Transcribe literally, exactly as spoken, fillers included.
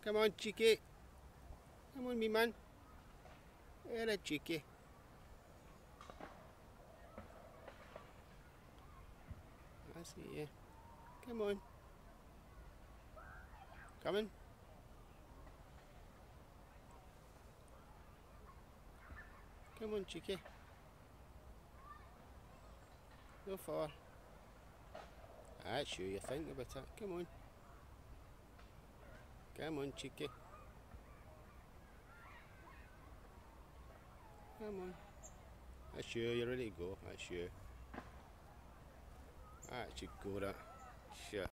Come on, cheeky. Come on, me man. You're a cheeky. I see you. Come on. Coming. Come on, cheeky. Go far. That's sure you think about it. Come on. Come on, cheeky. Come on. That's you, you're ready to go. That's you. That should go, that. Shit.